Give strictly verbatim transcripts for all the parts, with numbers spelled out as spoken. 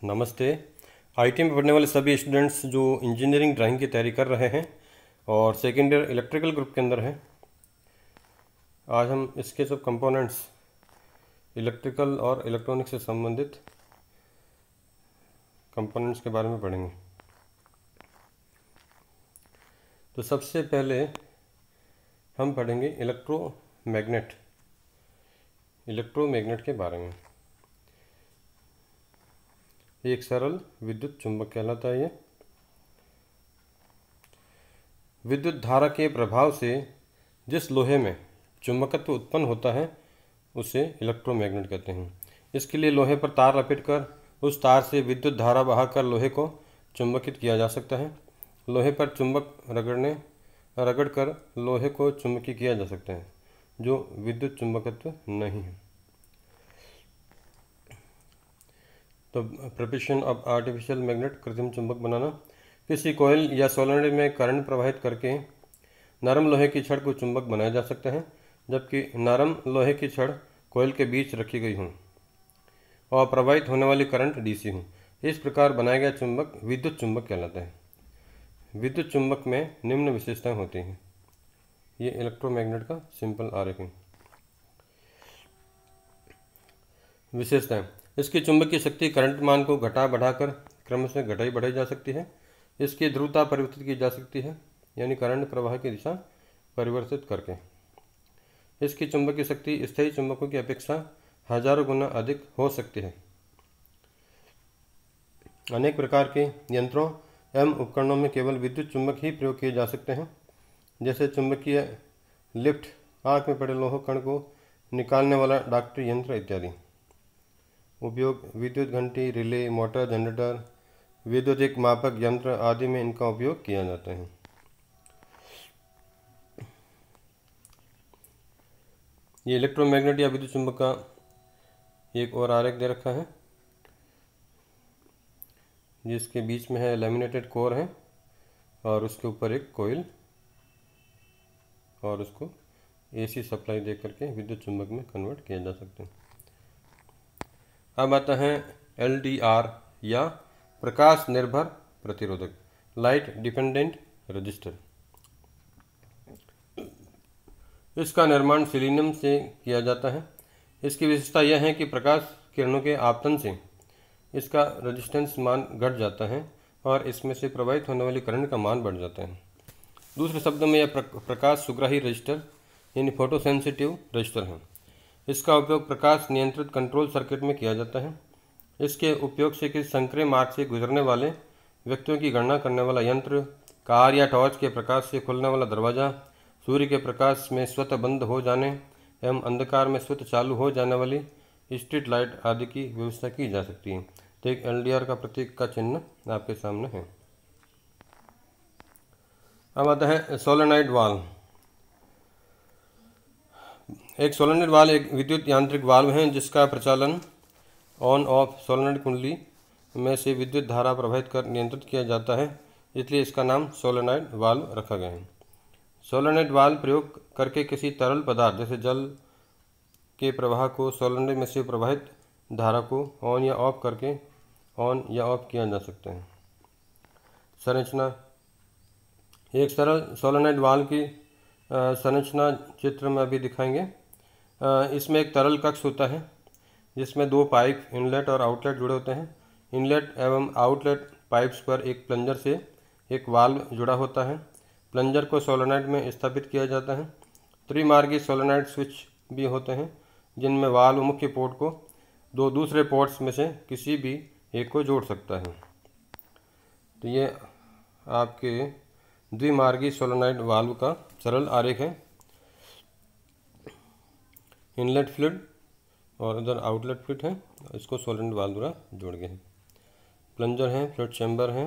नमस्ते। आईटी में पढ़ने वाले सभी स्टूडेंट्स जो इंजीनियरिंग ड्राइंग की तैयारी कर रहे हैं और सेकेंड ईयर इलेक्ट्रिकल ग्रुप के अंदर हैं, आज हम इसके सब कंपोनेंट्स इलेक्ट्रिकल और इलेक्ट्रॉनिक्स से संबंधित कंपोनेंट्स के बारे में पढ़ेंगे। तो सबसे पहले हम पढ़ेंगे इलेक्ट्रोमैग्नेट इलेक्ट्रोमैग्नेट के बारे में। एक सरल विद्युत चुंबक कहलाता है। ये विद्युत धारा के प्रभाव से जिस लोहे में चुंबकत्व उत्पन्न होता है उसे इलेक्ट्रोमैग्नेट कहते हैं। इसके लिए लोहे पर तार लपेटकर उस तार से विद्युत धारा बहाकर लोहे को चुंबकित किया जा सकता है। लोहे पर चुंबक रगड़ने रगड़कर लोहे को चुंबकीय किया जा सकता है जो विद्युत चुंबकत्व नहीं है। तो प्रिपरेशन ऑफ आर्टिफिशियल मैग्नेट, कृत्रिम चुंबक बनाना। किसी कोयल या सोलेनोइड में करंट प्रवाहित करके नरम लोहे की छड़ को चुंबक बनाया जा सकता है, जबकि नरम लोहे की छड़ कोयल के बीच रखी गई हो और प्रवाहित होने वाली करंट डीसी हो। इस प्रकार बनाया गया चुंबक विद्युत चुंबक कहलाता है। विद्युत चुंबक में निम्न विशेषताएं होती हैं। ये इलेक्ट्रोमैग्नेट का सिंपल आरेख है। विशेषताएं: इसकी चुंबकीय शक्ति करंट मान को घटा बढ़ाकर क्रमशः घटाई बढ़ाई जा सकती है। इसकी ध्रुवता परिवर्तित की जा सकती है, यानी करंट प्रवाह की दिशा परिवर्तित करके। इसकी चुंबकीय शक्ति स्थायी चुंबकों की अपेक्षा हजारों गुना अधिक हो सकती है। अनेक प्रकार के यंत्रों एवं उपकरणों में केवल विद्युत चुंबक ही प्रयोग किए जा सकते हैं, जैसे चुंबकीय लिफ्ट, आँख में पड़े लोह कण को निकालने वाला डॉक्टरी यंत्र इत्यादि। उपयोग: विद्युत घंटी, रिले, मोटर, जनरेटर, विद्युतिक मापक यंत्र आदि में इनका उपयोग किया जाता है। ये इलेक्ट्रोमैग्नेट या विद्युत चुंबक का एक और आरेख दे रखा है, जिसके बीच में है लैमिनेटेड कोर है और उसके ऊपर एक कोयल, और उसको एसी सप्लाई दे करके विद्युत चुंबक में कन्वर्ट किया जा सकता है। अब आता है एल डी आर या प्रकाश निर्भर प्रतिरोधक, लाइट डिपेंडेंट रजिस्टर। इसका निर्माण सिलीनियम से किया जाता है। इसकी विशेषता यह है कि प्रकाश किरणों के आपतन से इसका रेजिस्टेंस मान घट जाता है और इसमें से प्रवाहित होने वाली करंट का मान बढ़ जाता है। दूसरे शब्दों में यह प्रकाश सुग्राही रजिस्टर यानी फोटोसेंसिटिव रजिस्टर है। इसका उपयोग प्रकाश नियंत्रित कंट्रोल सर्किट में किया जाता है। इसके उपयोग से किसी संक्रिय मार्ग से गुजरने वाले व्यक्तियों की गणना करने वाला यंत्र, कार या टॉर्च के प्रकाश से खुलने वाला दरवाज़ा, सूर्य के प्रकाश में स्वतः बंद हो जाने एवं अंधकार में स्वतः चालू हो जाने वाली स्ट्रीट लाइट आदि की व्यवस्था की जा सकती है। तो एक एल डी आर का प्रतीक का चिन्ह आपके सामने है। अब आता है सोलेनॉइड वाल्व। एक सोलेनॉइड वाल्व एक विद्युत यांत्रिक वाल्व है जिसका प्रचालन ऑन ऑफ सोलेनॉइड कुंडली में से विद्युत धारा प्रवाहित कर नियंत्रित किया जाता है, इसलिए इसका नाम सोलेनॉइड वाल्व रखा गया है। सोलेनॉइड वाल्व प्रयोग करके किसी तरल पदार्थ जैसे जल के प्रवाह को सोलेनॉइड में से प्रवाहित धारा को ऑन या ऑफ करके ऑन या ऑफ किया जा सकता है। संरचना: एक सरल सोलेनॉइड वाल्व की संरचना चित्र में अभी दिखाएंगे। इसमें एक तरल कक्ष होता है जिसमें दो पाइप इनलेट और आउटलेट जुड़े होते हैं। इनलेट एवं आउटलेट पाइप्स पर एक प्लंजर से एक वाल्व जुड़ा होता है। प्लंजर को सोलेनॉइड में स्थापित किया जाता है। त्रिमार्गी सोलेनॉइड स्विच भी होते हैं जिनमें वाल्व मुख्य पोर्ट को दो दूसरे पोर्ट्स में से किसी भी एक को जोड़ सकता है। तो ये आपके द्विमार्गी सोलेनॉइड वाल्व का सरल आरेख है। इनलेट फ्लूइड और उधर आउटलेट फ्लूइड है, इसको सोलेनॉइड वाल्व द्वारा जोड़ गए हैं। प्लंजर है, फ्लूइड चैम्बर है।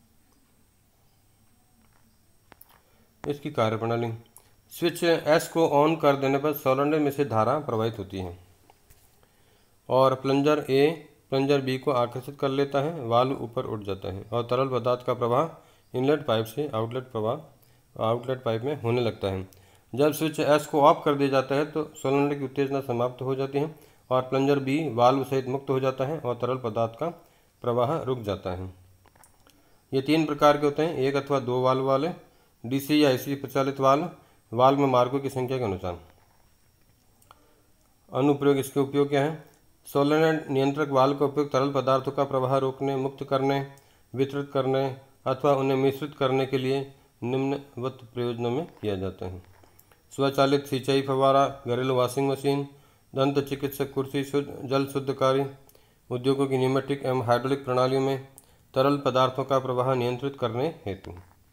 इसकी कार्यप्रणाली: स्विच एस को ऑन कर देने पर सोलेनॉइड में से धारा प्रवाहित होती है और प्लंजर ए प्लंजर बी को आकर्षित कर लेता है। वाल्व ऊपर उठ जाता है और तरल पदार्थ का प्रवाह इनलेट पाइप से आउटलेट प्रवाह आउटलेट पाइप में होने लगता है। जब स्विच एस को ऑफ कर दिया जाता है तो सोलेनॉइड की उत्तेजना समाप्त हो जाती है और प्लंजर बी वाल्व सहित मुक्त हो जाता है और तरल पदार्थ का प्रवाह रुक जाता है। ये तीन प्रकार के होते हैं, एक अथवा दो वाल्व वाले, डीसी या एसी प्रचालित वाल्व, वाल्व में मार्गों की संख्या के अनुसार। अनुप्रयोग, इसके उपयोग क्या है? सोलेनॉइड नियंत्रक वाल्व का उपयोग तरल पदार्थों का प्रवाह रोकने, मुक्त करने, वितरित करने अथवा उन्हें मिश्रित करने के लिए निम्नवत प्रयोजनों में किया जाता है। स्वचालित सिंचाई फव्वारा, घरेलू वॉशिंग मशीन, दंत चिकित्सक कुर्सी, शुद्ध जल शुद्धकारी, उद्योगों की न्यूमेटिक एवं हाइड्रोलिक प्रणालियों में तरल पदार्थों का प्रवाह नियंत्रित करने हेतु।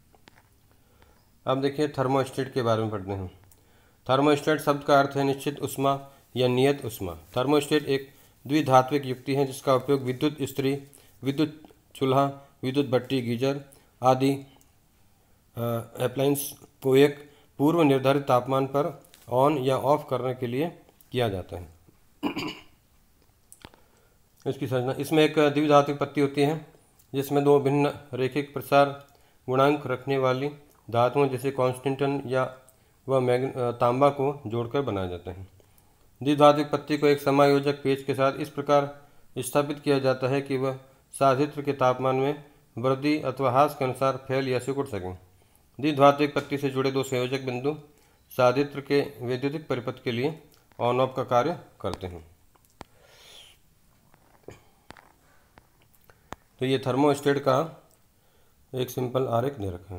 अब देखिए थर्मोस्टेट के बारे में पढ़ते हैं। थर्मोस्टेट शब्द का अर्थ है निश्चित उष्मा या नियत उष्मा। थर्मोस्टेट एक द्विधात्विक युक्ति है जिसका उपयोग विद्युत इस्त्री, विद्युत चूल्हा, विद्युत भट्टी, गीजर आदि अप्लायंस को एक पूर्व निर्धारित तापमान पर ऑन या ऑफ करने के लिए किया जाता है। इसकी संरचना, इसमें एक द्विधात्विक पत्ती होती है जिसमें दो भिन्न रैखिक प्रसार गुणांक रखने वाली धातुओं जैसे कॉन्स्टेंटन या व मैग तांबा को जोड़कर बनाया जाता है। द्विधात्विक पत्ती को एक समायोजक पेच के साथ इस प्रकार स्थापित किया जाता है कि वह साधित्र के तापमान में वृद्धि अथवा ह्रास के अनुसार फैल या सिकुड़ सकें। द्विधात्विक पत्ती से जुड़े दो संयोजक बिंदु साधित्र के वैद्युतिक परिपथ के लिए ऑन ऑफ का कार्य करते हैं। तो ये थर्मोस्टेट का एक सिंपल आरेख दे रखा है।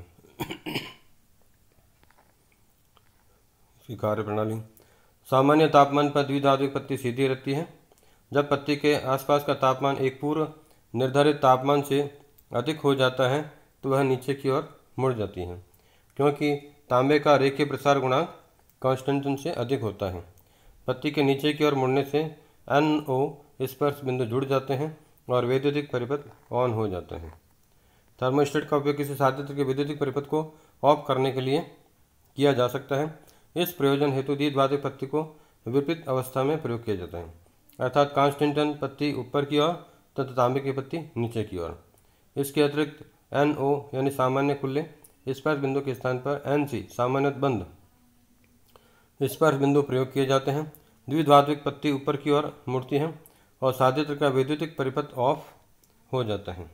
इसकी कार्य प्रणाली, सामान्य तापमान पर द्विधात्विक पत्ती सीधी रहती है। जब पत्ती के आसपास का तापमान एक पूर्व निर्धारित तापमान से अधिक हो जाता है तो वह नीचे की ओर मुड़ जाती है, क्योंकि तांबे का रेखीय प्रसार गुणांक कांस्टेंटन से अधिक होता है। पत्ती के नीचे की ओर मुड़ने से एन ओ स्पर्श बिंदु जुड़ जाते हैं और वैद्युतिक परिपथ ऑन हो जाता है। थर्मोस्टेट का उपयोग किसी साधित्र के वैद्युतिक परिपथ को ऑफ करने के लिए किया जा सकता है। इस प्रयोजन हेतु द्विधात्विक पत्ती को विपरीत अवस्था में प्रयोग किया जाता है, अर्थात कांस्टेंटन पत्ती ऊपर की ओर तथा तांबे की पत्ती नीचे की ओर। इसके अतिरिक्त एन ओ यानी सामान्य खुले स्पर्श बिंदु के स्थान पर एन सी सामान्य बंद स्पर्श बिंदु प्रयोग किए जाते हैं। द्विधात्विक पत्ती ऊपर की ओर मुड़ती है और साधित्र का वैद्युतिक परिपथ ऑफ हो जाता है।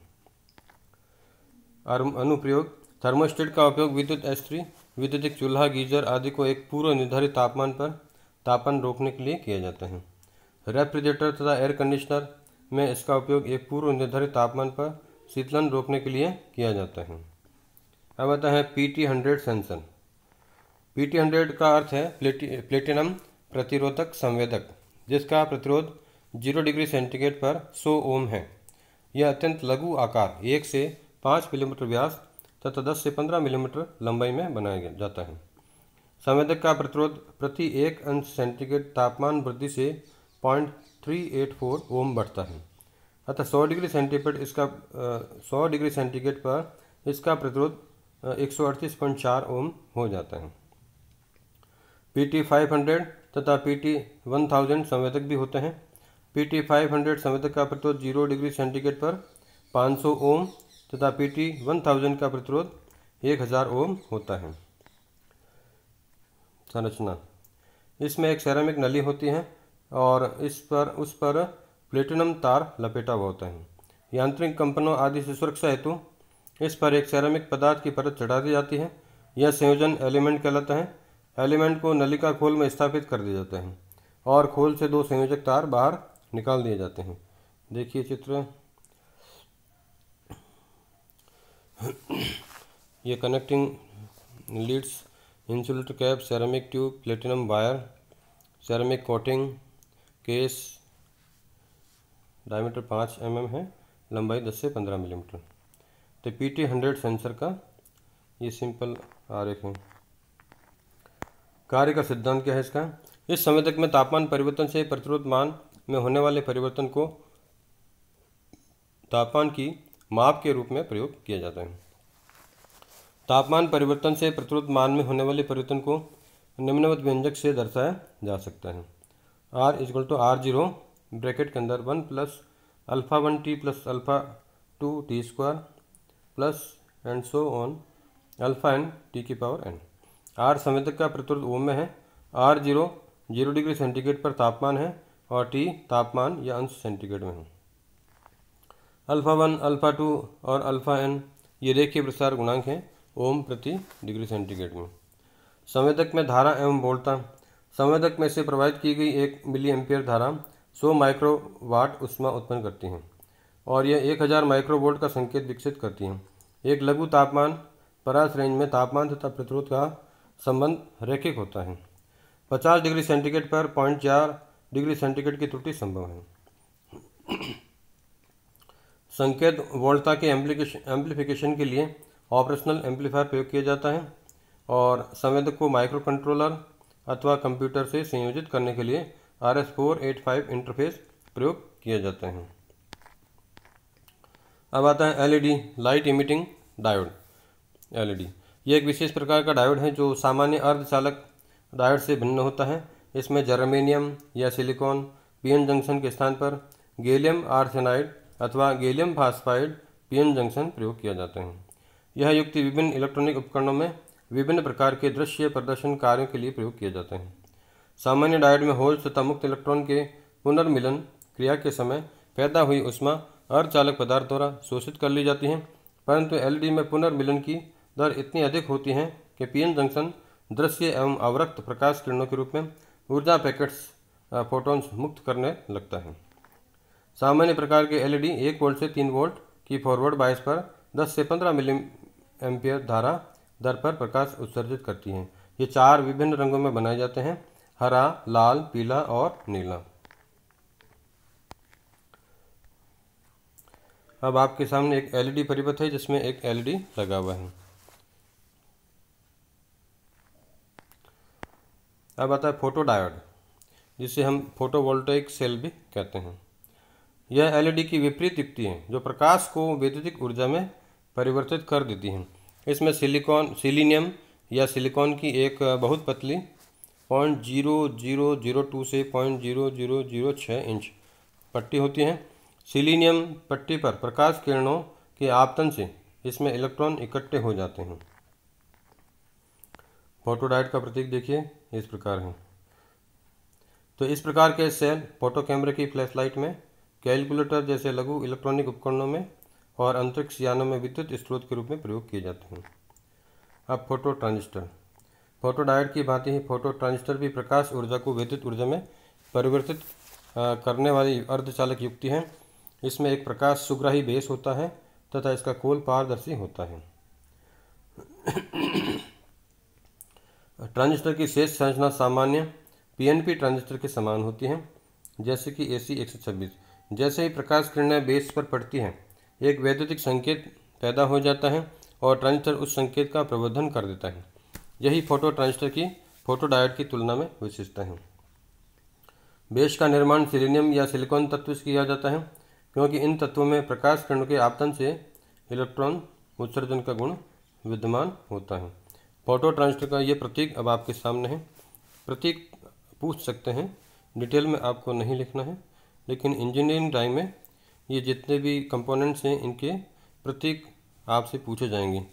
अनुप्रयोग, थर्मोस्टेट का उपयोग विद्युत इस्त्री, विद्युतिक चूल्हा, गीजर आदि को एक पूर्व निर्धारित तापमान पर तापमान रोकने के लिए किया जाता है। रेफ्रिजरेटर तथा एयर कंडीशनर में इसका उपयोग एक पूर्व निर्धारित तापमान पर शीतलन रोकने के लिए किया जाता है। अब आता है P T hundred sensor. P T hundred का अर्थ है प्लेटि प्लेटिनम प्रतिरोधक संवेदक, जिसका प्रतिरोध जीरो डिग्री सेंटीग्रेड पर सौ ओम है। यह अत्यंत लघु आकार एक से पाँच मिलीमीटर व्यास तथा दस से पंद्रह मिलीमीटर लंबाई में बनाया जाता है। संवेदक का प्रतिरोध प्रति एक अंश सेंटीग्रेड तापमान वृद्धि से point three eight four ohm बढ़ता है, अतः सौ डिग्री सेंटीग्रेड इसका सौ डिग्री सेंटीग्रेड पर इसका प्रतिरोध एक सौ अड़तीस पॉइंट चार ओम हो जाता है। पी टी फाइव हंड्रेड तथा पी टी वन थाउजेंड संवेदक भी होते हैं। पी टी फाइव हंड्रेड संवेदक का प्रतिरोध जीरो डिग्री सेंटीग्रेड पर पाँच सौ ओम तथा पी टी वन थाउजेंड का प्रतिरोध एक हज़ार ओम होता है। संरचना, इसमें एक सेरामिक नली होती है और इस पर उस पर प्लेटिनम तार लपेटा हुआ होता है। यांत्रिक कंपनों आदि से सुरक्षा हेतु इस पर एक सेरामिक पदार्थ की परत चढ़ा दी जाती है। यह संयोजन एलिमेंट कहलाता है। एलिमेंट को नलिका खोल में स्थापित कर दिया जाता है और खोल से दो संयोजक तार बाहर निकाल दिए जाते हैं। देखिए चित्र, ये connecting leads, insulator cap, ceramic tube, platinum wire, ceramic coating, case, diameter पाँच एम एम है, लंबाई दस से पंद्रह मिलीमीटर। तो पी टी हंड्रेड सेंसर का ये सिंपल आरेख है। कार्य का सिद्धांत क्या है इसका? इस संवेदक में तापमान परिवर्तन से प्रतिरोध मान में होने वाले परिवर्तन को तापमान की माप के रूप में प्रयोग किया जाता है। तापमान परिवर्तन से प्रतिरोध मान में होने वाले परिवर्तन को निम्नवत व्यंजक से दर्शाया जा सकता है। R is equal to R zero bracket के अंदर one plus alpha one T plus alpha two T square plus and so on alpha N T की पावर एन। आर संवेदक का प्रतिरोध ओम में है। R zero zero degree centigrade पर तापमान है और टी तापमान या अंश सेंटीग्रेड में है। अल्फ़ा वन, अल्फ़ा टू और अल्फ़ा एन ये रेखीय प्रसार गुणांक हैं ओम प्रति डिग्री सेंटीग्रेड में। संवेदक में धारा एवं वोल्टता। संवेदक में से प्रवाहित की गई एक मिली एम्पियर धारा सौ माइक्रोवाट ऊष्मा उत्पन्न करती है और यह एक हज़ार माइक्रोवोल्ट का संकेत विकसित करती है। एक लघु तापमान परास रेंज में तापमान तथा प्रतिरोध का संबंध रैखिक होता है। पचास डिग्री सेंटीग्रेड पर पॉइंट चार डिग्री सेंटीग्रेड की त्रुटि संभव है। संकेत वोल्टता के एम्प्लीफिकेशन के लिए ऑपरेशनल एम्पलीफायर प्रयोग किया जाता है और संवेदक को माइक्रो कंट्रोलर अथवा कंप्यूटर से संयोजित करने के लिए R S four eight five interface प्रयोग किया जाता है। अब आता है L E D, light emitting diode. L E D यह एक विशेष प्रकार का डायोड है जो सामान्य अर्धचालक डायोड से भिन्न होता है। इसमें जर्मेनियम या सिलिकॉन पीएन जंक्शन के स्थान पर गैलियम आर्सेनाइड अथवा गैलियम फास्फाइड पीएन जंक्शन प्रयोग किया जाते हैं। यह युक्ति विभिन्न इलेक्ट्रॉनिक उपकरणों में विभिन्न प्रकार के दृश्य प्रदर्शन कार्यों के लिए प्रयोग किए जाते हैं। सामान्य डायोड में होल्स तथा मुक्त इलेक्ट्रॉन के पुनर्मिलन क्रिया के समय पैदा हुई ऊष्मा अर्धचालक पदार्थ द्वारा शोषित कर ली जाती है, परंतु एलईडी में पुनर्मिलन की दर इतनी अधिक होती है कि पीएन जंक्शन दृश्य एवं अवरक्त प्रकाश किरणों के रूप में ऊर्जा पैकेट्स फोटॉन्स मुक्त करने लगता है। सामान्य प्रकार के एलईडी एक वोल्ट से तीन वोल्ट की फॉरवर्ड बायस पर दस से पंद्रह मिली एम्पियर धारा दर पर प्रकाश उत्सर्जित करती हैं। ये चार विभिन्न रंगों में बनाए जाते हैं, हरा, लाल, पीला और नीला। अब आपके सामने एक एलईडी परिपथ है जिसमें एक एलईडी लगा हुआ है। अब आता है फोटो डायोड, जिसे हम फोटोवोल्टेइक सेल भी कहते हैं। यह एलईडी की विपरीत युक्ति है जो प्रकाश को वैद्युतिक ऊर्जा में परिवर्तित कर देती है। इसमें सिलिकॉन सिलीनियम या सिलिकॉन की एक बहुत पतली point zero zero zero two से पॉइंट जीरो जीरो जीरो छः इंच पट्टी होती है। सिलीनियम पट्टी पर प्रकाश किरणों के आपतन से इसमें इलेक्ट्रॉन इकट्ठे हो जाते हैं। फोटोडायोड का प्रतीक देखिए इस प्रकार है। तो इस प्रकार के सेल फोटो कैमरे की फ्लैशलाइट में, कैलकुलेटर जैसे लघु इलेक्ट्रॉनिक उपकरणों में और अंतरिक्ष यानों में विद्युत स्रोत के रूप में प्रयोग किए जाते हैं। अब फोटो ट्रांजिस्टर। फोटोडायोड की भांति ही फोटो ट्रांजिस्टर भी प्रकाश ऊर्जा को विद्युत ऊर्जा में परिवर्तित करने वाली अर्धचालक युक्ति है। इसमें एक प्रकाश सुग्राही बेस होता है तथा इसका खोल पारदर्शी होता है। ट्रांजिस्टर की शेष संरचना सामान्य पीएनपी ट्रांजिस्टर के समान होती है, जैसे कि ए सी एक सौ छब्बीस। जैसे ही प्रकाश किरणें बेस पर पड़ती हैं, एक वैद्युतिक संकेत पैदा हो जाता है और ट्रांजिस्टर उस संकेत का प्रवर्धन कर देता है। यही फोटो ट्रांजिस्टर की फोटोडायोड की तुलना में विशिष्टता है। बेस का निर्माण सिलीनियम या सिलिकॉन तत्व से किया जाता है, क्योंकि इन तत्वों में प्रकाश किरणों के आपतन से इलेक्ट्रॉन उत्सर्जन का गुण विद्यमान होता है। फोटो ट्रांजिस्टर का ये प्रतीक अब आपके सामने है। प्रतीक पूछ सकते हैं, डिटेल में आपको नहीं लिखना है, लेकिन इंजीनियरिंग ड्राइंग में ये जितने भी कंपोनेंट्स हैं इनके प्रतीक आपसे पूछे जाएंगे।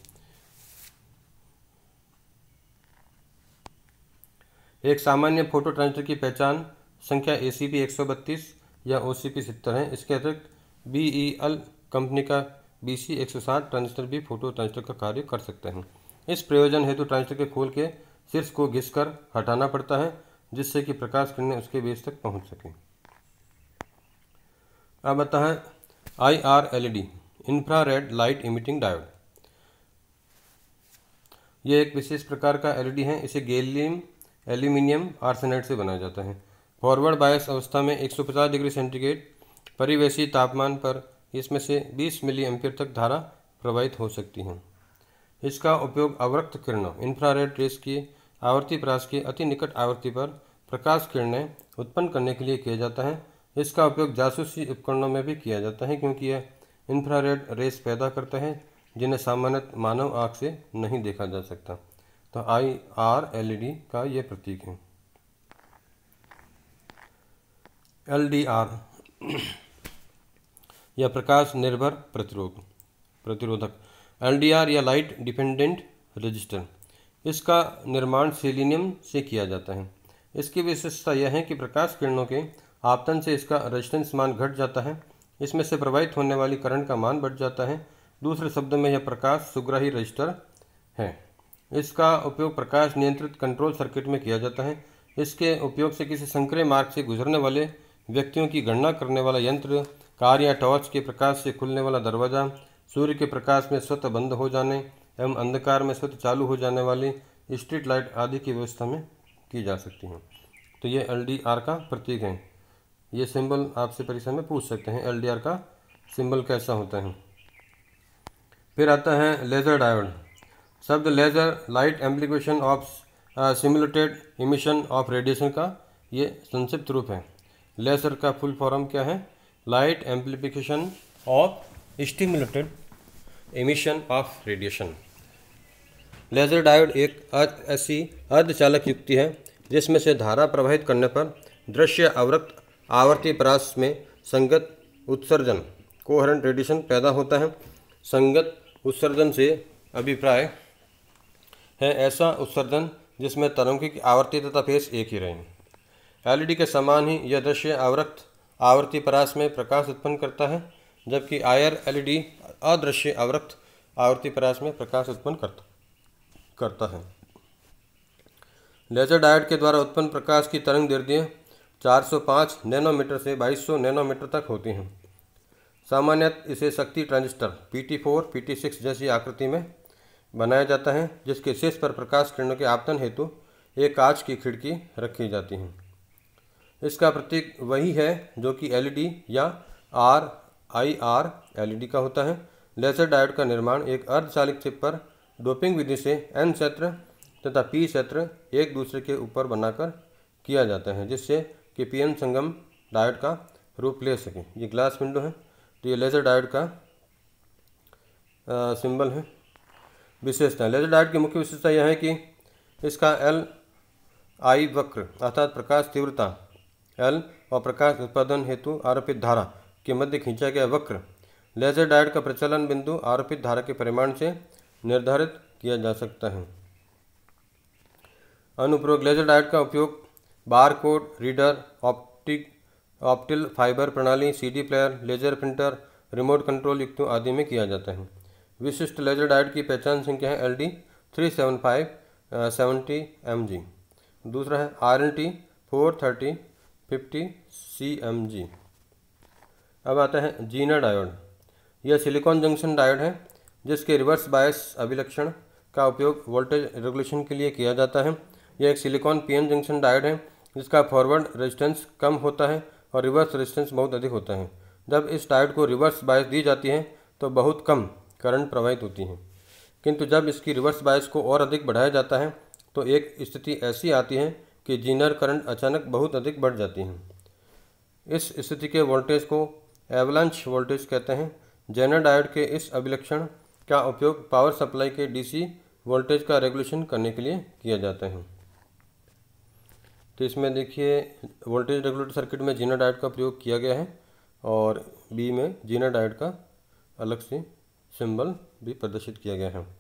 एक सामान्य फोटो ट्रांजिस्टर की पहचान संख्या ए सी पी एक सौ बत्तीस या ओ सी पी सत्तर है। इसके अतिरिक्त बी ई एल कंपनी का बी सी एक सौ साठ ट्रांजिस्टर भी फोटो ट्रांजिस्टर का कार्य कर सकते हैं। इस प्रयोजन हेतु ट्रांजिस्टर के खोल के शीर्ष को घिसकर हटाना पड़ता है, जिससे कि प्रकाश किरणें उसके बेस तक पहुंच सकें। अब आता है I R L E D, infrared light emitting diode. यह एक विशेष प्रकार का एलईडी है। इसे गैलियम एल्यूमिनियम आर्सेनाइड से बनाया जाता है। फॉरवर्ड बायस अवस्था में एक सौ पचास डिग्री सेंटीग्रेड परिवेशी तापमान पर इसमें से बीस मिली एम्पियर तक धारा प्रवाहित हो सकती है। इसका उपयोग अवरक्त किरणों इंफ्रारेड रेस की आवर्ती परास की अति निकट आवृत्ति पर प्रकाश किरणें उत्पन्न करने के लिए किया जाता है। इसका उपयोग जासूसी उपकरणों में भी किया जाता है, क्योंकि यह इंफ्रारेड रेस पैदा करता है जिन्हें सामान्यतः मानव आँख से नहीं देखा जा सकता। तो I R L E D का ये प्रतीक है। एल डी आर या प्रकाश निर्भर प्रतिरोध प्रतिरोधक एल डी आर या लाइट डिपेंडेंट रजिस्टर। इसका निर्माण सिलीनियम से किया जाता है। इसकी विशेषता यह है कि प्रकाश किरणों के आपतन से इसका रेजिस्टेंस मान घट जाता है इसमें से प्रवाहित होने वाली करंट का मान बढ़ जाता है। दूसरे शब्दों में यह प्रकाश सुग्राही रजिस्टर है। इसका उपयोग प्रकाश नियंत्रित कंट्रोल सर्किट में किया जाता है। इसके उपयोग से किसी संकरे मार्ग से गुजरने वाले व्यक्तियों की गणना करने वाला यंत्र, कार या टॉर्च के प्रकाश से खुलने वाला दरवाज़ा, सूर्य के प्रकाश में स्वतः बंद हो जाने एवं अंधकार में स्वतः चालू हो जाने वाली स्ट्रीट लाइट आदि की व्यवस्था में की जा सकती हैं। तो ये एल डी आर का प्रतीक है। ये सिंबल आपसे परीक्षा में पूछ सकते हैं, एल डी आर का सिंबल कैसा होता है। फिर आता है लेज़र डायोड। शब्द laser light amplification of simulated emission of radiation का ये संक्षिप्त रूप है। लेज़र का फुल फॉर्म क्या है? Light amplification of stimulated emission of radiation. Laser diode एक ऐसी अर्धचालक युक्ति है जिसमें से धारा प्रवाहित करने पर दृश्य आवृत्त आवर्ती परास में संगत उत्सर्जन कोहेरेंट रेडिएशन पैदा होता है। संगत उत्सर्जन से अभिप्राय है ऐसा उत्सर्जन जिसमें तरंगों की आवर्ती तथा फेस एक ही रहे। एलईडी के समान ही यह दृश्य आवृत्त आवर्ती परास में प्रकाश उत्पन्न करता है, जबकि आईआर एलईडी अदृश्य आवृत्त आवर्ती परास में प्रकाश उत्पन्न करता करता है। लेज़र डायोड के द्वारा उत्पन्न प्रकाश की तरंग दैर्ध्य चार सौ पाँच नैनोमीटर से बाईस सौ नैनोमीटर तक होती हैं। सामान्यतः इसे शक्ति transistor P T four, P T six जैसी आकृति में बनाया जाता है, जिसके शीर्ष पर प्रकाश किरणों के आपतन हेतु एक कांच की खिड़की रखी जाती है। इसका प्रतीक वही है जो कि एलईडी या आर आई आर एलईडी का होता है। लेज़र डायोड का निर्माण एक अर्धचालित चिप पर डोपिंग विधि से एन क्षेत्र तथा पी क्षेत्र एक दूसरे के ऊपर बनाकर किया जाता है, जिससे कि पी एन संगम डायोड का रूप ले सके। ये ग्लास विंडो है, तो ये लेज़र डायोड का सिंबल है। विशेषता, लेज़र डायोड की मुख्य विशेषता यह है कि इसका एल आई वक्र अर्थात प्रकाश तीव्रता एल और प्रकाश उत्पादन हेतु आरोपित धारा के मध्य खींचा गया वक्र लेज़र डायोड का प्रचलन बिंदु आरोपित धारा के परिमाण से निर्धारित किया जा सकता है। अनुप्रयोग, लेज़र डायोड का उपयोग bar code reader, optic optical fibre प्रणाली, CD player, laser printer, remote control युक्तों आदि में किया जाता है। विशिष्ट लेज़र डायोड की पहचान संख्या है L D three seven five seventy M G. दूसरा है R N T four thirty fifty C M G. अब आता है जीनर डायोड। यह सिलिकॉन जंक्शन डायोड है जिसके रिवर्स बायस अभिलक्षण का उपयोग वोल्टेज रेगुलेशन के लिए किया जाता है। यह एक सिलिकॉन पीएन जंक्शन डायोड है जिसका फॉरवर्ड रेजिस्टेंस कम होता है और रिवर्स रेजिस्टेंस बहुत अधिक होता है। जब इस डायोड को रिवर्स बायस दी जाती है तो बहुत कम करंट प्रवाहित होती है, किंतु जब इसकी रिवर्स बायस को और अधिक बढ़ाया जाता है तो एक स्थिति ऐसी आती है कि जीनर करंट अचानक बहुत अधिक बढ़ जाती है। इस स्थिति के वोल्टेज को एवलांच वोल्टेज कहते हैं। जेनर डायोड के इस अभिलक्षण का उपयोग पावर सप्लाई के डीसी वोल्टेज का रेगुलेशन करने के लिए किया जाता है। तो इसमें देखिए वोल्टेज रेगुलेटर सर्किट में जीनर डायोड का प्रयोग किया गया है और बी में जीनर डायोड का अलग से सिंबल भी प्रदर्शित किया गया है।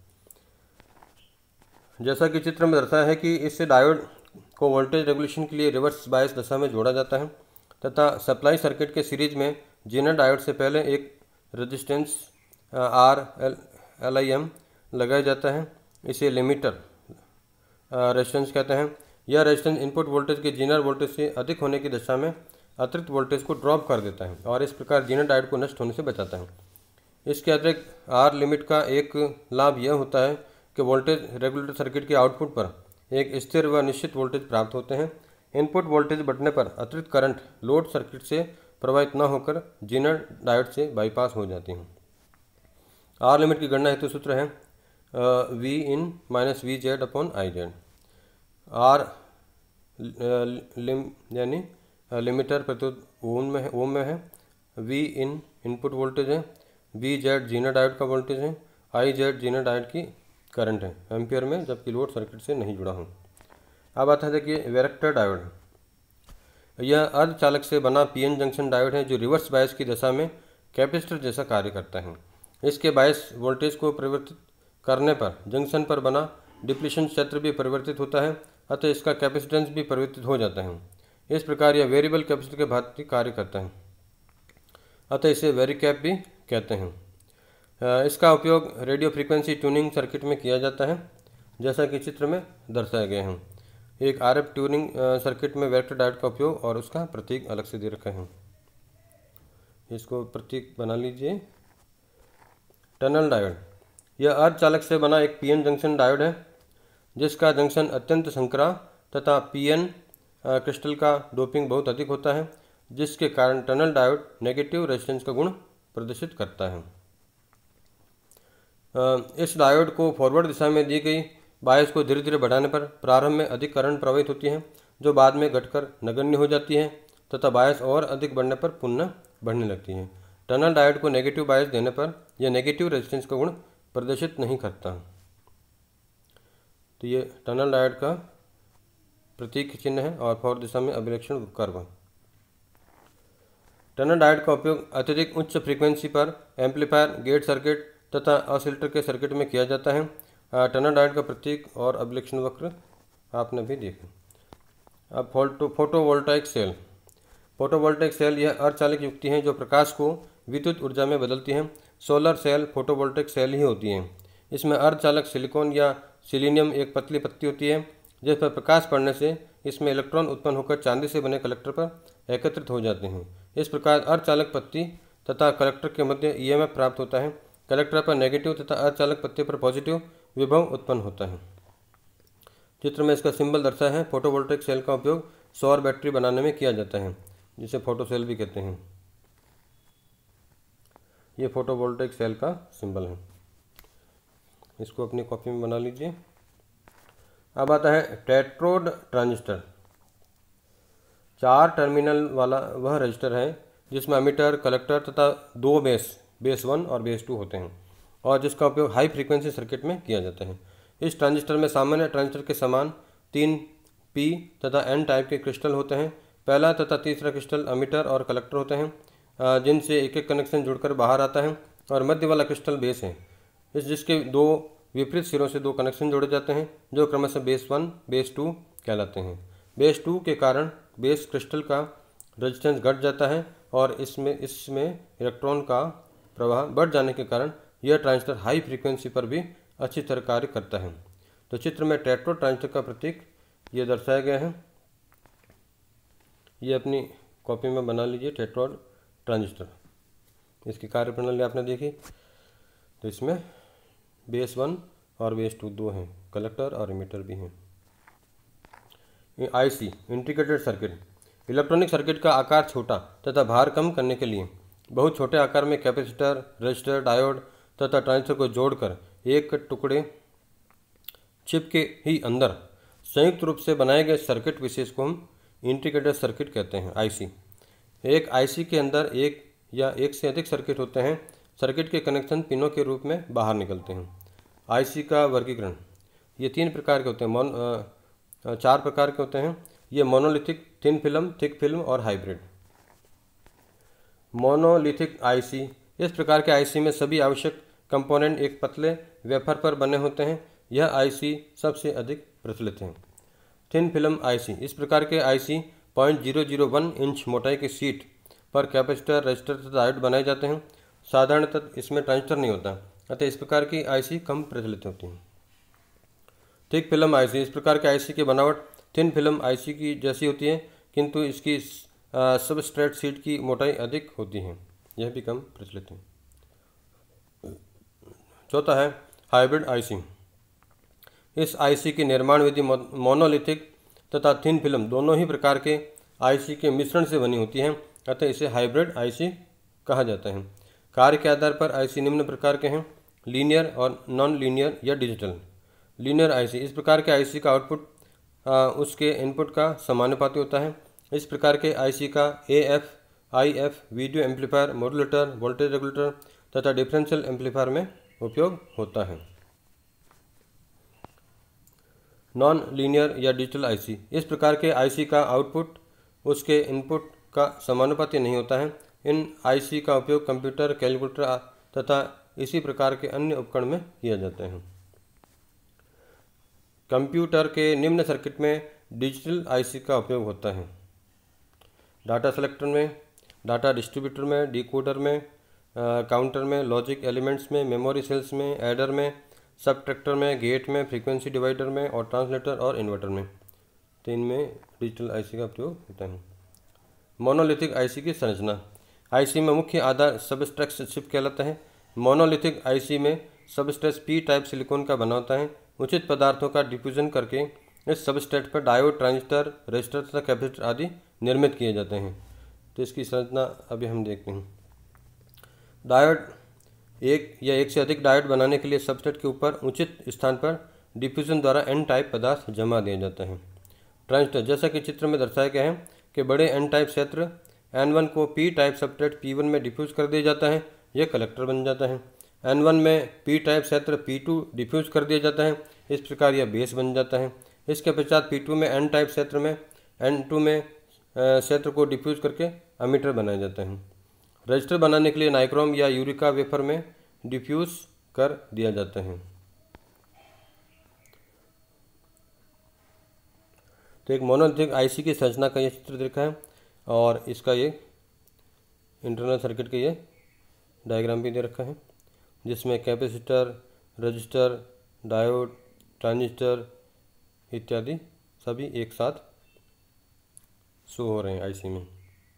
जैसा कि चित्र में दर्शाया है कि इस डायोड को वोल्टेज रेगुलेशन के लिए रिवर्स बायस दशा में जोड़ा जाता है तथा सप्लाई सर्किट के सीरीज में जीनर डायोड से पहले एक resistance R L L I M लगाया जाता है। इसे लिमिटर रेजिस्टेंस कहते हैं। यह रेजिस्टेंस इनपुट वोल्टेज के जीनर वोल्टेज से अधिक होने की दशा में अतिरिक्त वोल्टेज को ड्रॉप कर देता है और इस प्रकार जीनर डायोड को नष्ट होने से बचाता है। इसके अतिरिक्त आर लिमिट का एक लाभ यह होता है कि वोल्टेज रेगुलेटर सर्किट के आउटपुट पर एक स्थिर व निश्चित वोल्टेज प्राप्त होते हैं। इनपुट वोल्टेज बढ़ने पर अतिरिक्त करंट लोड सर्किट से प्रवाहित न होकर जीनर डायोड से बाईपास हो जाती हैं। आर लिमिट की गणना हेतु सूत्र है V in minus V Z upon I Z. R lim यानी लिमिटर प्रति ओम में है ओम में है। वी इन इनपुट वोल्टेज है, वी जेड जीनर डायोड का वोल्टेज है, आई जेड जीनर डायोड की करंट है एम्पियर में, जबकि लोड सर्किट से नहीं जुड़ा हूँ। अब आता है देखिए वैरेक्टर डायोड। यह अर्धचालक से बना पीएन जंक्शन डायोड है जो रिवर्स बायस की दशा में कैपेसिटर जैसा कार्य करता है। इसके बायस वोल्टेज को परिवर्तित करने पर जंक्शन पर बना डिप्लीशन क्षेत्र भी परिवर्तित होता है, अतः इसका कैपेसिटेंस भी परिवर्तित हो जाता है। इस प्रकार यह वेरिएबल कैपेसिटर के भांति कार्य करता है। अतः इसे वेरिकैप भी कहते हैं। इसका उपयोग रेडियो फ्रीक्वेंसी ट्यूनिंग सर्किट में किया जाता है, जैसा कि चित्र में दर्शाए गए हैं। एक आर एफ ट्यूनिंग सर्किट में वेक्टर डायोड का उपयोग और उसका प्रतीक अलग से दे रखे हैं। इसको प्रतीक बना लीजिए। टनल डायोड, यह अर्धचालक से बना एक पीएन जंक्शन डायोड है, जिसका जंक्शन अत्यंत संकरा तथा पीएन क्रिस्टल का डोपिंग बहुत अधिक होता है, जिसके कारण टनल डायोड नेगेटिव रेजिस्टेंस का गुण प्रदर्शित करता है। इस डायोड को फॉरवर्ड दिशा में दी गई बायस को धीरे धीरे बढ़ाने पर प्रारंभ में अधिक करंट प्रवाहित होती है, जो बाद में घटकर नगण्य हो जाती है तथा बायस और अधिक बढ़ने पर पुनः बढ़ने लगती है। टनल डायोड को नेगेटिव बायस देने पर यह नेगेटिव रेजिस्टेंस का गुण प्रदर्शित नहीं करता। तो ये टनल डायोड का प्रतीक चिन्ह है और फॉरवर्ड दिशा में अभिलक्षण कर्व। टनल डायोड का उपयोग अत्यधिक उच्च फ्रीक्वेंसी पर एम्पलीफायर, गेट सर्किट तथा ऑसिलेटर के सर्किट में किया जाता है। टनल डायोड का प्रतीक और अभिलक्षण वक्र आपने भी देखा। अब photo photovoltaic cell. Photovoltaic cell यह अर्धचालक युक्ति है जो प्रकाश को विद्युत ऊर्जा में बदलती है। सोलर सेल फोटोवोल्टाइक सेल ही होती हैं। इसमें अर्धचालक सिलिकॉन या सिलीनियम एक पतली पत्ती होती है, जिस पर प्रकाश पड़ने से इसमें इलेक्ट्रॉन उत्पन्न होकर चांदी से बने कलेक्टर पर एकत्रित हो जाते हैं। इस प्रकार अर्धचालक पत्ती तथा कलेक्टर के मध्य ईएमएफ प्राप्त होता है। कलेक्टर पर नेगेटिव तथा अर्धचालक पत्ती पर पॉजिटिव विभव उत्पन्न होता है। चित्र में इसका सिंबल दर्शाया है। फोटोवोल्टाइक सेल का उपयोग सौर बैटरी बनाने में किया जाता है, जिसे फोटो सेल भी कहते हैं। ये फोटोवोल्टाइक सेल का सिंबल है। इसको अपनी कॉपी में बना लीजिए। अब आता है टेट्रोड ट्रांजिस्टर। चार टर्मिनल वाला वह रजिस्टर है जिसमें एमीटर, कलेक्टर तथा दो बेस बेस वन और बेस टू होते हैं, और जिसका उपयोग हाई फ्रीक्वेंसी सर्किट में किया जाता है। इस ट्रांजिस्टर में सामान्य ट्रांजिस्टर के समान तीन पी तथा एन टाइप के क्रिस्टल होते हैं। पहला तथा तीसरा क्रिस्टल एमीटर और कलेक्टर होते हैं, जिनसे एक एक कनेक्शन जुड़कर बाहर आता है, और मध्य वाला क्रिस्टल बेस है, इस जिसके दो विपरीत सिरों से दो कनेक्शन जोड़े जाते हैं, जो क्रमशः बेस वन बेस टू कहलाते हैं। बेस टू के कारण बेस क्रिस्टल का रेजिस्टेंस घट जाता है और इसमें इसमें इलेक्ट्रॉन का प्रवाह बढ़ जाने के कारण यह ट्रांजिस्टर हाई फ्रीक्वेंसी पर भी अच्छी तरह कार्य करता है। तो चित्र में टेट्रोड ट्रांजिस्टर का प्रतीक ये दर्शाया गया है। ये अपनी कॉपी में बना लीजिए। टेट्रोड ट्रांजिस्टर, इसकी कार्यप्रणाली आपने देखी। तो इसमें बेस वन और बेस टू दो हैं, कलेक्टर और एमीटर भी हैं। IC integrated circuit. Electronic circuit का आकार छोटा तथा भार कम करने के लिए बहुत छोटे आकार में कैपेसिटर, रजिस्टर, डायोड तथा ट्रांजिस्टर को जोड़कर एक टुकड़े चिप के ही अंदर संयुक्त रूप से बनाए गए सर्किट विशेष को हम इंटीग्रेटेड सर्किट कहते हैं। आईसी। एक आईसी के अंदर एक या एक से अधिक सर्किट होते हैं। सर्किट के कनेक्शन पिनों के रूप में बाहर निकलते हैं। आईसी का वर्गीकरण, ये तीन प्रकार के होते हैं, मोन चार प्रकार के होते हैं। ये monolithic, thin film, thick film और हाइब्रिड। मोनोलिथिक आईसी, इस प्रकार के आईसी में सभी आवश्यक कंपोनेंट एक पतले वेफर पर बने होते हैं। यह आईसी सबसे अधिक प्रचलित है। थिन फिल्म आईसी, इस प्रकार के IC point zero zero one inch मोटाई की शीट पर कैपेसिटर, रजिस्टर तथा डायोड बनाए जाते हैं। साधारणतः इसमें ट्रांजिस्टर नहीं होता, अतः इस प्रकार की आईसी कम प्रचलित होती हैं। थिक फिल्म आईसी, इस प्रकार के आईसी की बनावट थिन फिल्म आईसी की जैसी होती है, किंतु इसकी सबस्ट्रेट शीट की मोटाई अधिक होती है। यह भी कम प्रचलित है। चौथा है हाइब्रिड आईसी। इस आईसी की निर्माण विधि मोनोलिथिक तथा थिन फिल्म दोनों ही प्रकार के आईसी के मिश्रण से बनी होती है, अतः इसे हाइब्रिड आईसी कहा जाता है। कार्य के आधार पर आईसी निम्न प्रकार के हैं: लीनियर और नॉन लीनियर या डिजिटल। लीनियर आईसी, इस प्रकार के आईसी का आउटपुट आ, उसके इनपुट का समानुपाती होता है। इस प्रकार के आईसी का AF, IF, video amplifier, modulator, voltage regulator तथा डिफरेंशियल एम्पलीफायर में उपयोग होता है। नॉन लीनियर या डिजिटल आईसी, इस प्रकार के आईसी का आउटपुट उसके इनपुट का समानुपाती नहीं होता है। इन आईसी का उपयोग कंप्यूटर, कैलकुलेटर तथा इसी प्रकार के अन्य उपकरण में किया जाता है। कंप्यूटर के निम्न सर्किट में डिजिटल आईसी का उपयोग होता है। डाटा सेलेक्टर में डाटा डिस्ट्रीब्यूटर में, डिकोडर में, काउंटर में, लॉजिक एलिमेंट्स में, मेमोरी सेल्स में, एडर में, सबट्रैक्टर में, गेट में, फ्रीक्वेंसी डिवाइडर में और ट्रांसलेटर और इन्वर्टर में। तो इनमें डिजिटल आईसी का प्रयोग होता है। मोनोलिथिक आईसी की संरचना। आईसी में मुख्य आधार सबस्ट्रेट चिप कहलाता है। मोनोलिथिक आईसी में सबस्ट्रेट पी टाइप सिलिकॉन का बना होता है। उचित पदार्थों का डिफ्यूजन करके इस सबस्ट्रेट पर डायोड, ट्रांजिस्टर, रेजिस्टर तथा कैपेसिटर आदि निर्मित किए जाते हैं। तो इसकी संरचना अभी हम देखते हैं। डायोड, एक या एक से अधिक डायोड बनाने के लिए सबस्ट्रेट के ऊपर उचित स्थान पर डिफ्यूजन द्वारा एन टाइप पदार्थ जमा दिया जाता है। ट्रांजिस्टर, जैसा कि चित्र में दर्शाया गया है कि बड़े एन टाइप क्षेत्र एन वन को P type substrate P one में डिफ्यूज कर दिया जाता है, यह कलेक्टर बन जाता है। एन वन में पी टाइप क्षेत्र पी टू डिफ्यूज कर दिया जाता है, इस प्रकार यह बेस बन जाता है। इसके पश्चात पी टू में एन टाइप क्षेत्र में एन टू में क्षेत्र को डिफ्यूज करके अमीटर बनाया जाता है। रजिस्टर बनाने के लिए नाइक्रोम या यूरिका वेफर में डिफ्यूज कर दिया जाता है। तो एक मोनोलिथिक आईसी की संरचना का ये चित्र देखा है और इसका ये इंटरनल सर्किट का ये डायग्राम भी दे रखा है, जिसमें कैपेसिटर, रजिस्टर, डायोड, ट्रांजिस्टर इत्यादि सभी एक साथ शो हो रहे हैं आईसी में।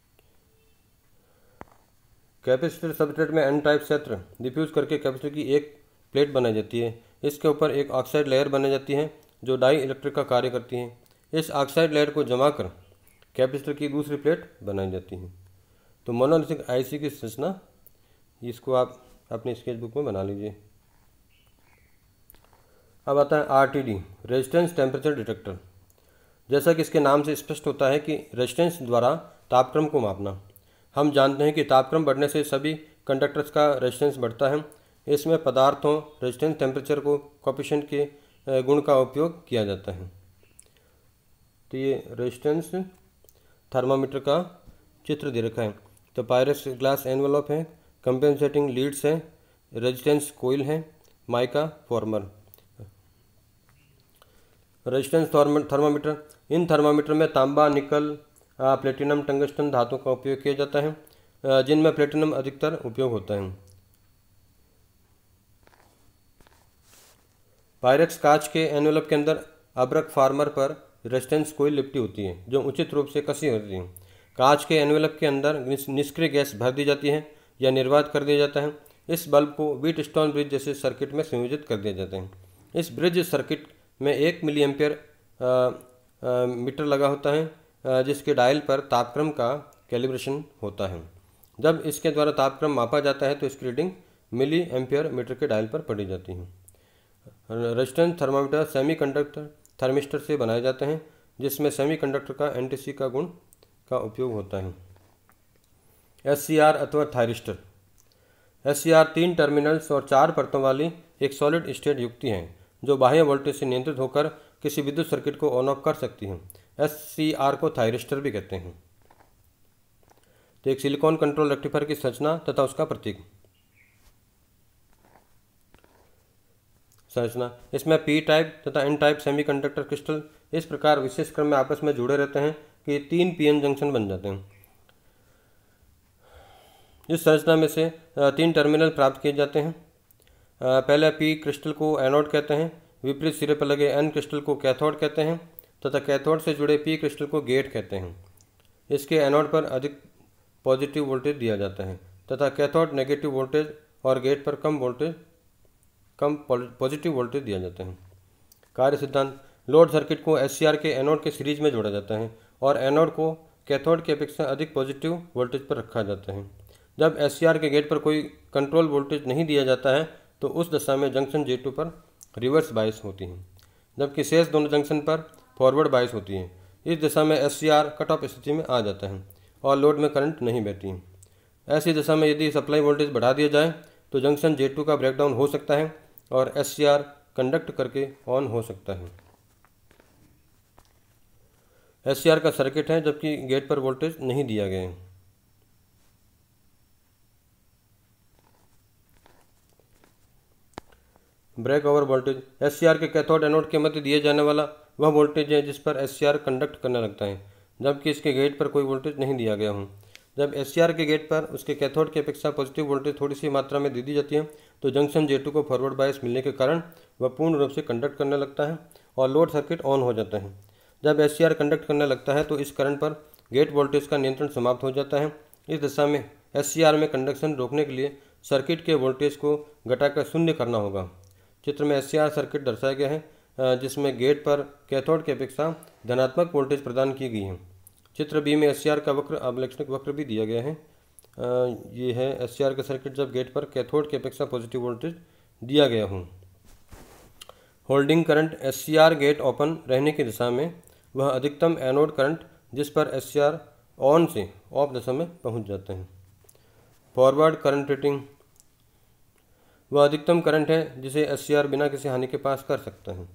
कैपेसिटर सबस्ट्रेट में एन टाइप क्षेत्र डिफ्यूज करके कैपेसिटर की एक प्लेट बनाई जाती है। इसके ऊपर एक ऑक्साइड लेयर बनाई जाती है जो डाई इलेक्ट्रिक का कार्य करती है। इस ऑक्साइड लेयर को जमा कर कैपेसिटर की दूसरी प्लेट बनाई जाती है। तो मोनोलिथिक आईसी की संरचना, इसको आप अपनी स्केच बुक में बना लीजिए। अब आता है आरटीडी, रेजिस्टेंस टेम्परेचर डिटेक्टर। जैसा कि इसके नाम से स्पष्ट होता है कि रेजिस्टेंस द्वारा तापक्रम को मापना। हम जानते हैं कि तापक्रम बढ़ने से सभी कंडक्टर्स का रेजिस्टेंस बढ़ता है। इसमें पदार्थों रेजिस्टेंस टेम्परेचर को कोएफिशिएंट के गुण का उपयोग किया जाता है। तो ये रेजिस्टेंस थर्मामीटर का चित्र दे रखा है। तो पायरेक्स ग्लास एनवेलप है, कंपेंसेटिंग लीड्स है, रेजिस्टेंस कोयल है, माइका फॉर्मर। रेजिस्टेंस थर्मामीटर, इन थर्मामीटर में तांबा, निकल, प्लेटिनम, टंगस्टन धातु का उपयोग किया जाता है, जिनमें प्लेटिनम अधिकतर उपयोग होता है। पायरेक्स कांच के एनवेलप के अंदर अब्रक फार्मर पर रेजिस्टेंस कोयल लिपटी होती है जो उचित रूप से कसी होती है। कांच के एनवेलप के अंदर निष्क्रिय गैस भर दी जाती है या निर्वात कर दिया जाता है। इस बल्ब को व्हीट स्टोन ब्रिज जैसे सर्किट में संयोजित कर दिया जाता है। इस ब्रिज सर्किट में एक मिली एम्पियर मीटर लगा होता है, जिसके डायल पर तापक्रम का कैलिब्रेशन होता है। जब इसके द्वारा तापक्रम मापा जाता है तो इसकी रीडिंग मिली एम्पियर मीटर के डायल पर पढ़ी जाती है। रेजिस्टेंस थर्मामीटर सेमीकंडक्टर थर्मिस्टर से बनाए जाते हैं, जिसमें सेमीकंडक्टर का एनटीसी का गुण का उपयोग होता है। एससीआर अथवा थायरिस्टर। एससीआर तीन टर्मिनल्स और चार परतों वाली एक सॉलिड स्टेट युक्ति है जो बाह्य वोल्टेज से नियंत्रित होकर किसी विद्युत सर्किट को ऑन ऑफ कर सकती है। एससीआर को थायरिस्टर भी कहते हैं। तो एक सिलिकॉन कंट्रोल रेक्टिफायर की संरचना तथा उसका प्रतीक। संरचना, इसमें पी टाइप तथा एन टाइप सेमीकंडक्टर क्रिस्टल इस प्रकार विशेष क्रम में आपस में जुड़े रहते हैं कि तीन पीएन जंक्शन बन जाते हैं। इस संरचना में से तीन टर्मिनल प्राप्त किए जाते हैं। पहले पी क्रिस्टल को एनोड कहते हैं, विपरीत सिरे पर लगे एन क्रिस्टल को कैथोड कहते हैं तथा कैथोड से जुड़े पी क्रिस्टल को गेट कहते हैं। इसके एनोड पर अधिक पॉजिटिव वोल्टेज दिया जाता है तथा कैथोड नेगेटिव वोल्टेज और गेट पर कम वोल्टेज कम पॉजिटिव वोल्टेज दिया जाता है। कार्य सिद्धांत, लोड सर्किट को एससीआर के एनोड के सीरीज में जोड़ा जाता है और एनोड को कैथोड की अपेक्षा अधिक पॉजिटिव वोल्टेज पर रखा जाता है। जब एससीआर के गेट पर कोई कंट्रोल वोल्टेज नहीं दिया जाता है तो उस दशा में जंक्शन जे टू पर रिवर्स बायस होती है, जबकि शेष दोनों जंक्शन पर फॉरवर्ड बायस होती है। इस दशा में एससीआर कट ऑफ स्थिति में आ जाता है और लोड में करंट नहीं बहती है। ऐसी दशा में यदि सप्लाई वोल्टेज बढ़ा दिया जाए तो जंक्शन जे टू का ब्रेकडाउन हो सकता है और एससीआर कंडक्ट करके ऑन हो सकता है। एससीआर का सर्किट है जबकि गेट पर वोल्टेज नहीं दिया गया है। ब्रेक ओवर वोल्टेज, एससीआर के कैथोड एनोड के मध्य दिए जाने वाला वह वोल्टेज है जिस पर एससीआर कंडक्ट करने लगता है, जबकि इसके गेट पर कोई वोल्टेज नहीं दिया गया हो। जब एस सी आर के गेट पर उसके कैथोड की अपेक्षा पॉजिटिव वोल्टेज थोड़ी सी मात्रा में दे दी जाती है तो जंक्शन जे टू को फॉरवर्ड बायस मिलने के कारण वह पूर्ण रूप से कंडक्ट करने लगता है और लोड सर्किट ऑन हो जाता है। जब एस सी आर कंडक्ट करने लगता है तो इस करंट पर गेट वोल्टेज का नियंत्रण समाप्त हो जाता है। इस दशा में एस सी आर में कंडक्शन रोकने के लिए सर्किट के वोल्टेज को घटाकर शून्य करना होगा। चित्र में एस सी आर सर्किट दर्शाया गया है जिसमें गेट पर कैथोड की अपेक्षा धनात्मक वोल्टेज प्रदान की गई है। चित्र बी में एस सी आर का वक्र अभिलक्षणिक वक्र भी दिया गया है। ये है एस सी आर का सर्किट जब गेट पर कैथोड की अपेक्षा पॉजिटिव वोल्टेज दिया गया हो। Holding current S C R gate open रहने की दिशा में वह अधिकतम एनोड करंट जिस पर एस सी आर ऑन से ऑफ दशा में पहुंच जाते हैं। फॉरवर्ड करंट रेटिंग वह अधिकतम करंट है जिसे एस सी आर बिना किसी हानि के पास कर सकता है।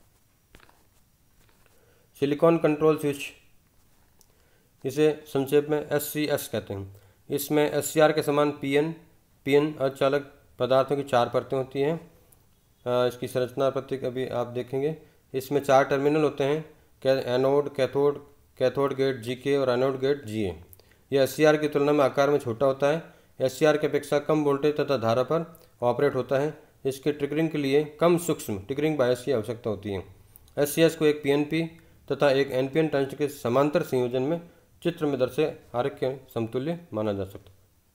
सिलिकॉन कंट्रोल स्विच, इसे संक्षेप में एस सी एस कहते हैं। इसमें एस सी आर के समान पी एन पी एन अर्धचालक पदार्थों की चार परतें होती हैं। इसकी संरचना प्रतीक अभी आप देखेंगे। इसमें चार टर्मिनल होते हैं, anode, cathode, cathode gate G K और एनोड गेट जी ए। यह एस सी आर की तुलना में आकार में छोटा होता है। एस सी आर की अपेक्षा कम वोल्टेज तथा धारा पर ऑपरेट होता है। इसके ट्रिगरिंग के लिए कम सूक्ष्म ट्रिगरिंग बायस की आवश्यकता होती है। एस सी एस को एक पी एन पी तथा एक एन पी एन ट्रांजिस्टर के समांतर संयोजन में चित्र में दर्शाए आरेख के समतुल्य माना जा सकता है।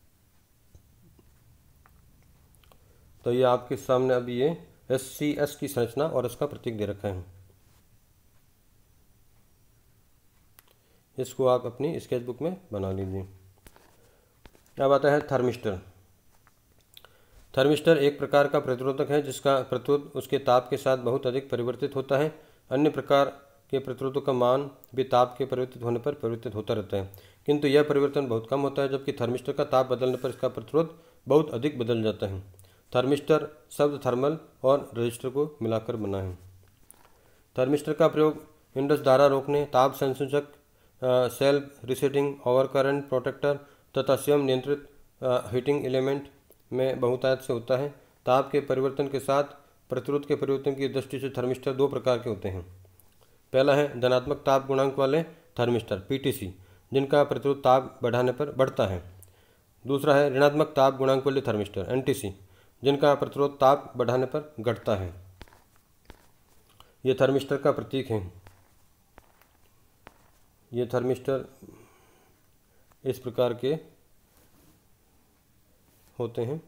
तो ये आपके सामने अभी ये एस सी एस की संरचना और इसका प्रतीक दे रखा है। इसको आप अपनी स्केच बुक में बना लीजिए। अब आता है थर्मिस्टर। थर्मिस्टर एक प्रकार का प्रतिरोधक है जिसका प्रतिरोध उसके ताप के साथ बहुत अधिक परिवर्तित होता है। अन्य प्रकार के प्रतिरोधक का मान भी ताप के परिवर्तित होने पर परिवर्तित होता रहता है, किंतु यह परिवर्तन बहुत कम होता है, जबकि थर्मिस्टर का ताप बदलने पर इसका प्रतिरोध बहुत अधिक बदल जाता है। थर्मिस्टर शब्द थर्मल और रजिस्टर को मिलाकर बना है। थर्मिस्टर का प्रयोग इंडस धारा रोकने, ताप संसूचक, self resetting, over current protector तथा स्वयं नियंत्रित हीटिंग एलिमेंट में बहुतायत से होता है। ताप के परिवर्तन के साथ प्रतिरोध के परिवर्तन की दृष्टि से थर्मिस्टर दो प्रकार के होते हैं। पहला है धनात्मक ताप गुणांक वाले थर्मिस्टर पी टी सी, जिनका प्रतिरोध ताप बढ़ाने पर बढ़ता है। दूसरा है ऋणात्मक ताप गुणांक वाले थर्मिस्टर एन टी सी, जिनका प्रतिरोध ताप बढ़ाने पर घटता है। ये थर्मिस्टर का प्रतीक है। ये थर्मिस्टर इस प्रकार के होते हैं,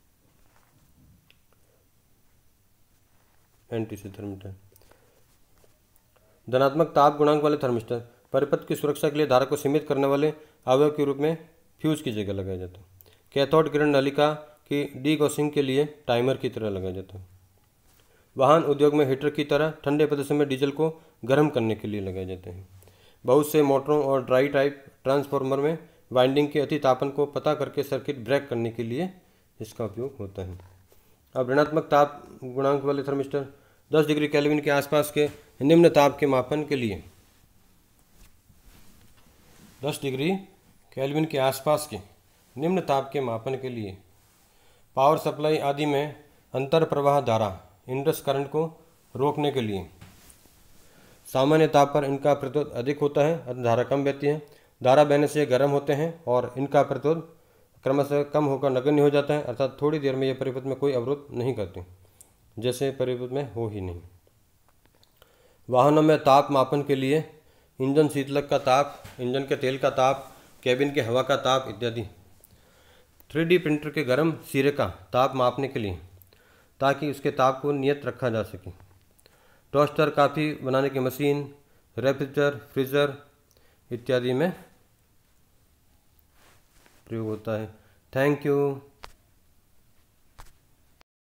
एन टी सी थर्मिस्टर। धनात्मक ताप गुणांक वाले थर्मिस्टर परिपथ की सुरक्षा के लिए धारा को सीमित करने वाले अवयव के रूप में फ्यूज की जगह लगाया जाता है। कैथोड किरण नलिका की डीगॉसिंग के लिए टाइमर की तरह लगाया जाता है। वाहन उद्योग में हीटर की तरह ठंडे प्रदेशों में डीजल को गर्म करने के लिए लगाए जाते हैं। बहुत से मोटरों और ड्राई टाइप ट्रांसफार्मर में वाइंडिंग के अति तापन को पता करके सर्किट ब्रेक करने के लिए इसका उपयोग होता है। अब ऋणात्मक ताप गुणांक वाले थर्मिस्टर दस डिग्री केल्विन के आसपास के निम्न ताप के मापन के लिए दस डिग्री केल्विन के आसपास के निम्न ताप के मापन के लिए पावर सप्लाई आदि में अंतर प्रवाह धारा इंडस करंट को रोकने के लिए सामान्य ताप पर इनका प्रतिरोध अधिक होता है, अतः धारा कम बहती है। धारा बहने से गर्म होते हैं और इनका प्रतिरोध क्रमशः कम होकर नगण्य हो जाता है, अर्थात थोड़ी देर में ये परिपथ में कोई अवरोध नहीं करते, जैसे परिपथ में हो ही नहीं। वाहनों में ताप मापन के लिए इंजन शीतलक का ताप, इंजन के तेल का ताप, कैबिन के हवा का ताप इत्यादि। थ्री डी प्रिंटर के गर्म सिरे का ताप मापने के लिए, ताकि उसके ताप को नियत रखा जा सके। टोस्टर, कॉफ़ी बनाने की मशीन, रेफ्रिजरेटर, फ्रीजर इत्यादि में प्रयोग होता है। Thank you.